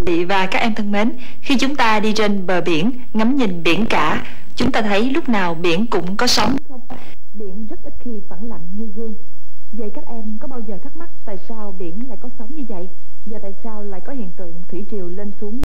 Và các em thân mến, khi chúng ta đi trên bờ biển, ngắm nhìn biển cả, chúng ta thấy lúc nào biển cũng có sóng. Biển rất ít khi phẳng lặng như gương. Vậy các em có bao giờ thắc mắc tại sao biển lại có sóng như vậy? Và tại sao lại có hiện tượng thủy triều lên xuống